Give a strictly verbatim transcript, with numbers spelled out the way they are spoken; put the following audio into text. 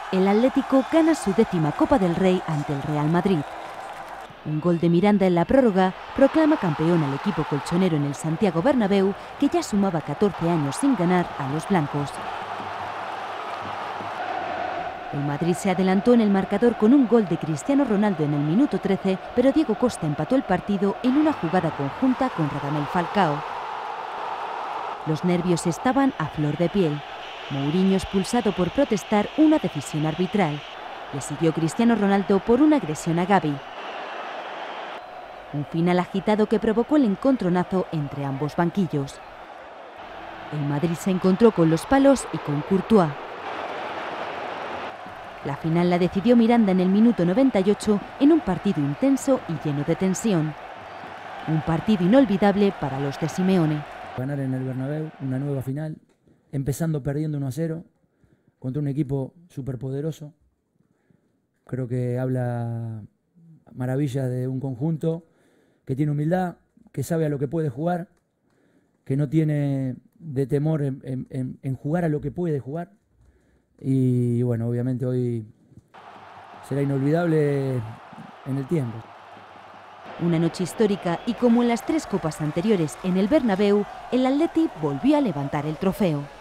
El Atlético gana su décima Copa del Rey ante el Real Madrid. Un gol de Miranda en la prórroga proclama campeón al equipo colchonero en el Santiago Bernabéu, que ya sumaba catorce años sin ganar a los blancos. El Madrid se adelantó en el marcador con un gol de Cristiano Ronaldo en el minuto trece, pero Diego Costa empató el partido en una jugada conjunta con Radamel Falcao. Los nervios estaban a flor de piel. Mourinho expulsado por protestar una decisión arbitral. Le siguió Cristiano Ronaldo por una agresión a Gavi. Un final agitado que provocó el encontronazo entre ambos banquillos. El Madrid se encontró con los palos y con Courtois. La final la decidió Miranda en el minuto noventa y ocho en un partido intenso y lleno de tensión. Un partido inolvidable para los de Simeone. Ganar en el Bernabéu, una nueva final, empezando perdiendo uno a cero contra un equipo superpoderoso. Creo que habla maravillas de un conjunto que tiene humildad, que sabe a lo que puede jugar, que no tiene de temor en, en, en jugar a lo que puede jugar. Y bueno, obviamente hoy será inolvidable en el tiempo. Una noche histórica y como en las tres copas anteriores en el Bernabéu, el Atleti volvió a levantar el trofeo.